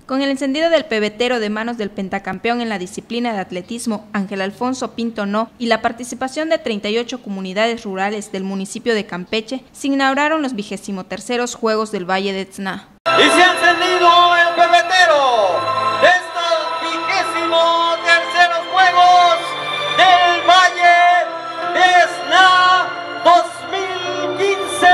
Con el encendido del pebetero de manos del pentacampeón en la disciplina de atletismo, Ángel Alfonso Pinto No, y la participación de 38 comunidades rurales del municipio de Campeche, se inauguraron los 23º Juegos del Valle de Tzna. Y se ha encendido el pebetero de estos 23º Juegos del Valle de Tzna 2015.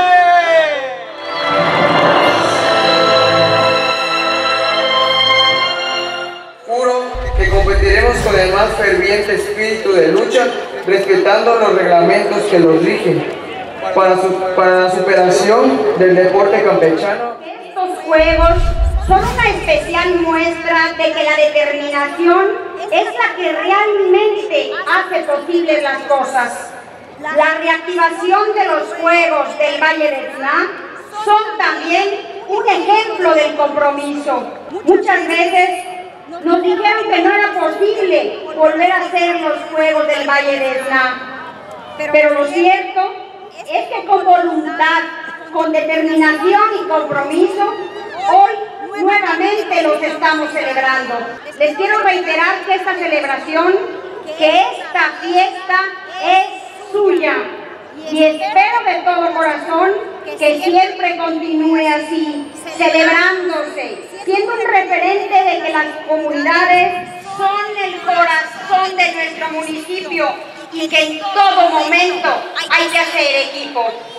Que competiremos con el más ferviente espíritu de lucha, respetando los reglamentos que los rigen, para la superación del deporte campechano. Estos juegos son una especial muestra de que la determinación es la que realmente hace posibles las cosas. La reactivación de los Juegos del Valle de Tzna son también un ejemplo del compromiso. Muchas veces nos dijeron que no era posible volver a hacer los Juegos del Valle de Tzna, pero lo cierto es que con voluntad, con determinación y compromiso, hoy nuevamente los estamos celebrando. Les quiero reiterar que esta celebración, que esta fiesta es suya, y espero de todo corazón que siempre continúe así, celebrándose, siendo un referente de que las comunidades son el corazón de nuestro municipio y que en todo momento hay que hacer equipo.